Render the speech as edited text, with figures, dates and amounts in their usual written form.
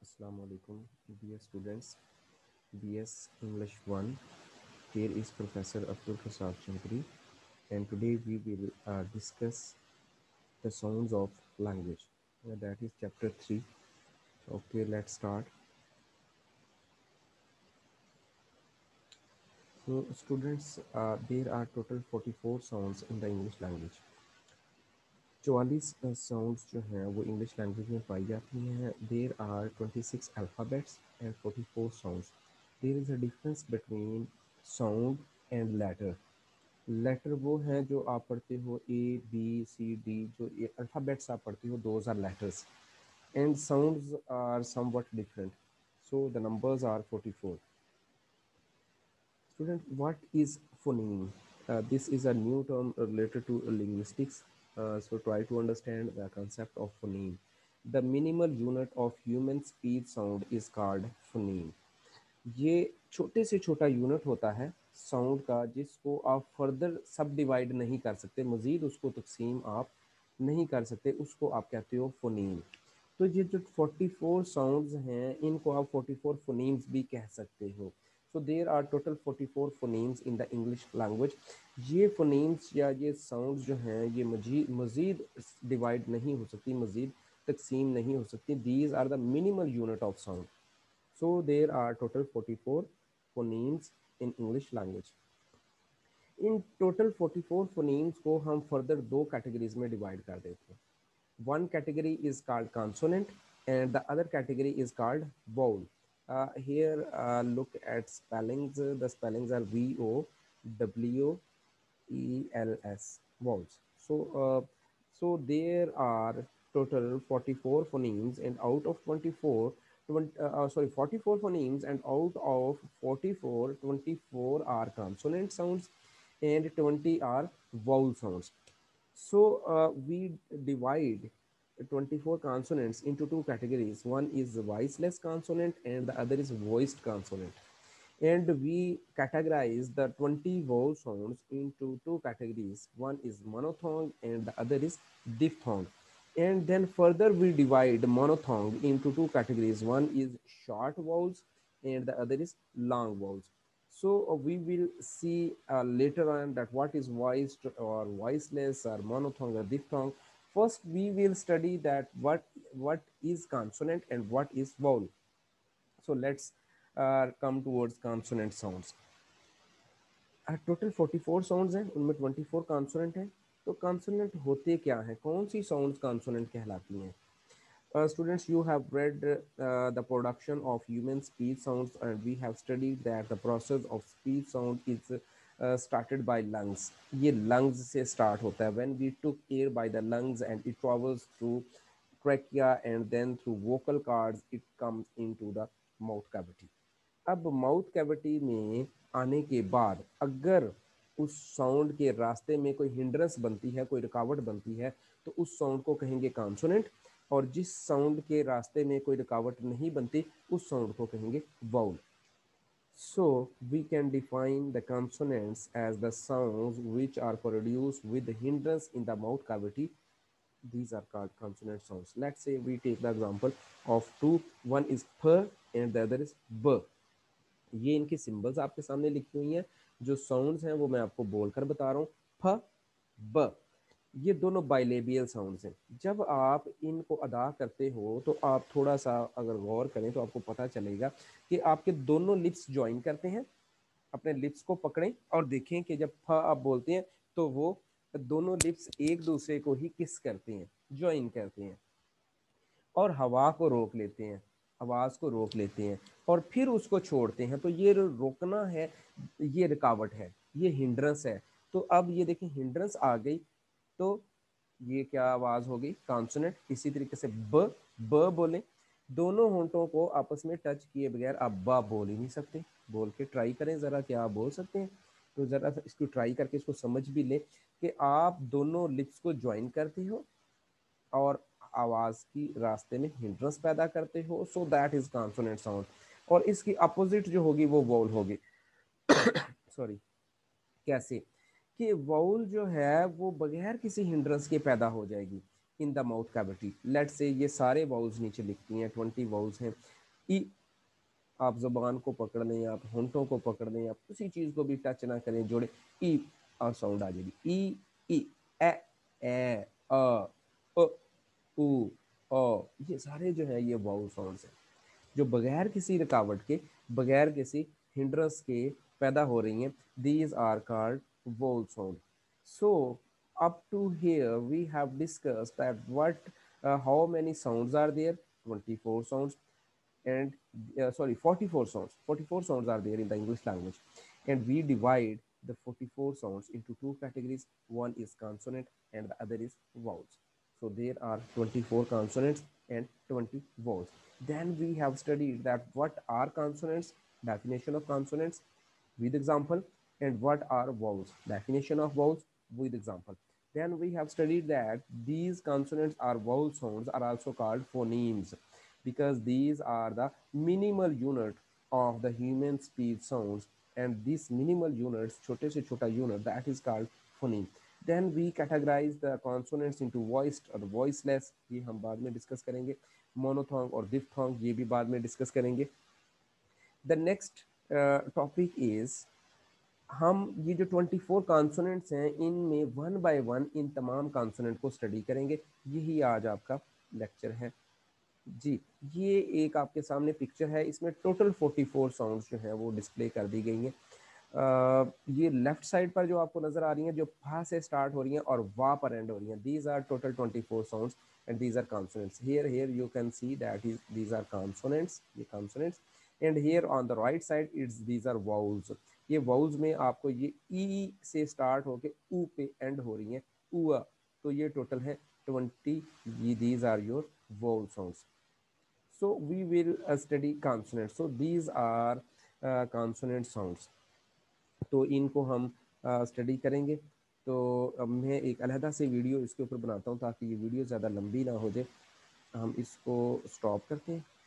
Assalamu alaikum, dear students. BS English 1. Here is Professor Abdul Prasad Chaudhary, and today we will discuss the sounds of language. That is chapter 3. Okay, let's start. So, students, there are total 44 sounds in the English language. 44 sounds जो हैं वो English language में पाई जाती हैं. There are 26 alphabets and 44 sounds. There is a difference between sound and letter. Letter वो हैं जो आप पढ़ते हो ए बी सी डी. जो ये अल्फ़ाबेट्स आप पढ़ते हो those are letters and sounds are somewhat different. So the numbers are 44. Student, what is phoneme? This is a new term related to linguistics. So try to understand the concept of phoneme. The minimal unit of human speech sound is called phoneme. ये छोटे से छोटा unit होता है sound का जिसको आप further सब डिवाइड नहीं कर सकते, मज़ीद उसको तकसीम आप नहीं कर सकते, उसको आप कहते हो फोनीम. तो ये जो 44 साउंड्स हैं इनको आप 44 फोनीम्स भी कह सकते हो. So there are total 44 phonemes in the English language. ये फोनीम्स या ये साउंड्स जो हैं ये मज़ीद डिवाइड नहीं हो सकती, मज़ीद तकसीम नहीं हो सकती. These are the minimal unit of sound. So there are total 44 phonemes in English language. इन टोटल 44 फोनीम्स को हम फर्दर दो कैटेगरीज में डिवाइड कर देते हैं. One category is called consonant and the other category is called vowel. Here look at spellings. The spellings are VOWELS, vowels. So there are total 44 phonemes, and out of 44 phonemes, and out of 44, 24 are consonant sounds and 20 are vowel sounds. So we divide 24 consonants into two categories. One is voiceless consonant and the other is voiced consonant. And we categorize the 20 vowel sounds into two categories. One is monophthong and the other is diphthong. And then further we divide monophthong into two categories. One is short vowels and the other is long vowels. So we will see later on that what is voiced or voiceless or monophthong or diphthong. First we will study that what is consonant and what is vowel. So let's come towards consonant sounds. Total 44 sounds हैं, उनमें 24 consonant हैं. तो consonant होते क्या हैं, कौन सी sounds consonant कहलाती हैं? Students, you have read the production of human speech sounds, and we have studied that the process of speech sound is started by lungs. ये lungs से start होता है. When we took air by the lungs and it travels through trachea and then through vocal cords, it comes into the mouth cavity. अब mouth cavity में आने के बाद अगर उस साउंड के रास्ते में कोई हिंड्रेंस बनती है, कोई रुकावट बनती है, तो उस साउंड को कहेंगे कॉन्सोनेंट. और जिस साउंड के रास्ते में कोई रुकावट नहीं बनती उस साउंड को कहेंगे vowel. So we can define the consonants as the sounds which are produced with the hindrance in the mouth cavity. These are called consonant sounds. Let's say we take the example of two. One is p and the other is b. ये इनकी symbols आपके सामने लिखी हुई हैं. जो sounds हैं वो मैं आपको बोलकर बता रहा हूँ. फ ब, ये दोनों बाइलेबियल साउंड्स हैं. जब आप इनको अदा करते हो तो आप थोड़ा सा अगर गौर करें तो आपको पता चलेगा कि आपके दोनों लिप्स ज्वाइन करते हैं. अपने लिप्स को पकड़ें और देखें कि जब फ आप बोलते हैं तो वो दोनों लिप्स एक दूसरे को ही किस करते हैं, ज्वाइन करते हैं और हवा को रोक लेते हैं, आवाज़ को रोक लेते हैं और फिर उसको छोड़ते हैं. तो ये रोकना है, ये रुकावट है, ये हिंड्रेंस है. तो अब ये देखें हिंड्रेंस आ गई तो ये क्या आवाज़ हो गई, कॉन्सोनेंट. इसी तरीके से ब ब बोलें, दोनों होंठों को आपस में टच किए बगैर आप बा बोल ही नहीं सकते. बोल के ट्राई करें ज़रा, क्या आप बोल सकते हैं? तो ज़रा इसको ट्राई करके इसको समझ भी लें कि आप दोनों लिप्स को ज्वाइन करते हो और आवाज़ की रास्ते में हिंड्रेंस पैदा करते हो. So that is consonant sound. और इसकी अपोजिट जो होगी वो वॉल होगी. सॉरी, कैसे कि वाउल जो है वो बगैर किसी हिंड्रेंस के पैदा हो जाएगी. In the mouth cavity. लेट से ये सारे वाउल्स नीचे लिखती हैं, 20 वाउल्स हैं। ई, आप जबान को पकड़ लें, आप होंठों को पकड़ लें, आप किसी चीज़ को भी टच ना करें, जोड़े ई और साउंड आ जाएगी। ई, ई, ए अ उ, ये सारे जो है ये वाउल साउंड्स हैं, जो बगैर किसी रुकावट के, बगैर किसी हिंड्रेंस के पैदा हो रही हैं। These are called vowel sound. So up to here we have discussed that what how many sounds are there, 24 sounds, and sorry, 44 sounds. 44 sounds are there in the English language, and we divide the 44 sounds into two categories. One is consonant and the other is vowels. So there are 24 consonants and 20 vowels. Then we have studied that what are consonants, definition of consonants with example, and what are vowels, definition of vowels with example. Then we have studied that these consonants or vowel sounds are also called phonemes, because these are the minimal unit of the human speech sounds, and this minimal units, छोटे से छोटा unit, that is called phoneme. Then we categorize the consonants into voiced और voiceless, ये हम बाद में discuss करेंगे। मोनोथोंग और डिप्थोंग ये भी बाद में डिस्कस करेंगे। द नेक्स्ट टॉपिक इज, हम ये जो 24 कॉन्सोनेंट्स हैं इनमें वन बाय वन इन तमाम कॉन्सोनेंट को स्टडी करेंगे। यही आज आपका लेक्चर है जी। ये एक आपके सामने पिक्चर है, इसमें टोटल 44 साउंड्स जो हैं वो डिस्प्ले कर दी गई हैं। ये लेफ्ट साइड पर जो आपको नज़र आ रही हैं, जो फा से स्टार्ट हो रही हैं और वा पर एंड हो रही हैं, these are total 24 sounds and these are consonants. Here you can see that is these are consonants, ये consonants. And here on the right side it's these are vowels. ये वाउल्स में आपको ये ई से स्टार्ट होके ऊ पे एंड हो रही हैं, ऊआ। तो ये टोटल है 20, ये these are your vowel sounds. So we will study consonants. So these are consonant sounds. तो इनको हम स्टडी करेंगे। तो अब मैं एक अलहदा से वीडियो इसके ऊपर बनाता हूँ ताकि ये वीडियो ज़्यादा लंबी ना हो जाए। हम इसको स्टॉप करते हैं।